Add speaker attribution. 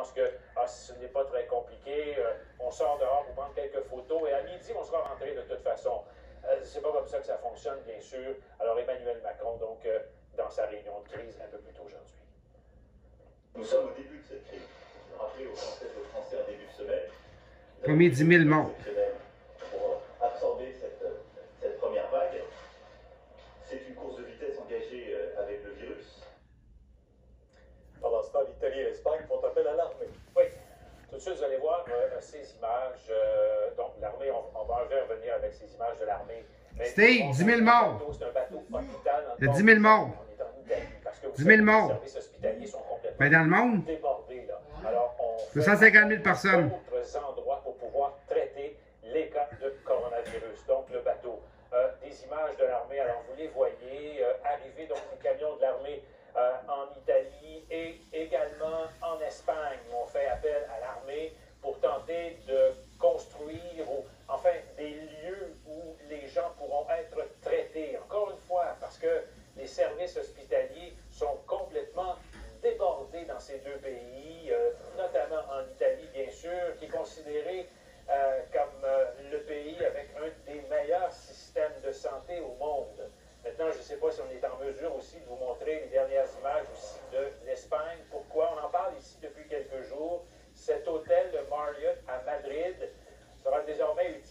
Speaker 1: pense que ce n'est pas très compliqué. On sort dehors pour prendre quelques photos et à midi, on sera rentré de toute façon. C'est pas comme ça que ça fonctionne, bien sûr. Alors Emmanuel Macron, donc, dans sa réunion de crise un peu plus tôt aujourd'hui.
Speaker 2: Nous sommes au début de cette crise. Je rappelais aux Françaises et aux Français en début de semaine.
Speaker 3: Premier 10 000 morts.
Speaker 2: Pour absorber cette première vague. C'est une course de vitesse engagée avec le virus.
Speaker 4: Pendant ce temps, l'Italie et l'Espagne font appel à l'armée.
Speaker 1: Oui. Tout de suite, vous allez voir ces images. Donc, l'armée, on va revenir avec ces images de l'armée.
Speaker 3: Steve, 10 000 morts.
Speaker 1: C'est un bateau hôpital.
Speaker 3: Il y a 10 000 morts.
Speaker 1: On est en Italie. Parce que
Speaker 3: 10 000 morts.
Speaker 1: Les services hospitaliers sont complètement
Speaker 3: Ben, dans le monde,
Speaker 1: débordés. Là. Alors, on
Speaker 3: 250 000 personnes.
Speaker 1: d'autres endroits pour pouvoir traiter les cas de coronavirus. Donc, le bateau. Des images de l'armée. Alors, vous les voyez arriver, donc, les camions de l'armée en Italie et également en Espagne. On fait appel à l'armée pour tenter de construire, ou enfin, des lieux où les gens pourront être traités. Encore une fois, parce que les services hospitaliers sont complètement débordés dans ces deux pays, notamment en Italie, bien sûr, qui est considéré comme le pays avec un des meilleurs systèmes de santé au monde. Maintenant, je ne sais pas si on est en mesure aussi de vous montrer les dernières images aussi de l'Espagne. Pourquoi? On en parle ici depuis quelques jours. Cet hôtel, le Marriott à Madrid, sera désormais utilisé